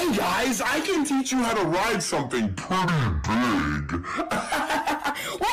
on, guys. I can teach you how to ride something pretty big. Well,